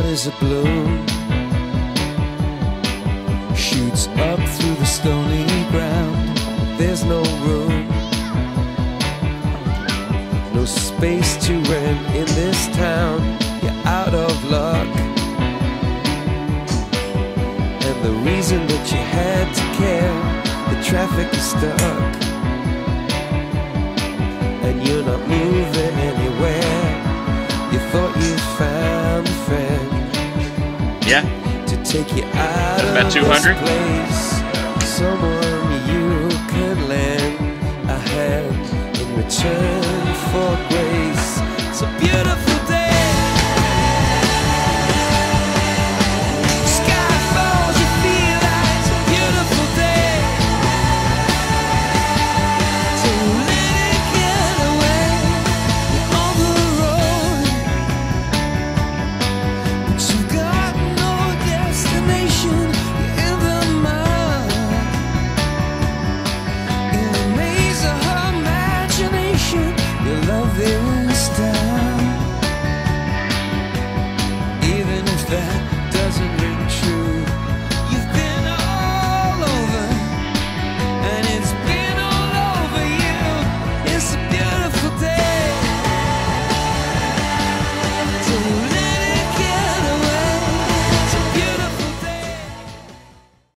heart is a balloon, shoots up through the stony ground. There's no room, no space to rent in this town. You're out of luck, and the reason that you had to care, the traffic is stuck, and you're not moving anywhere. You thought you found a friend, yeah, to take you out about of 200. this place. Someone you can lend a hand in return for grace. So beautiful.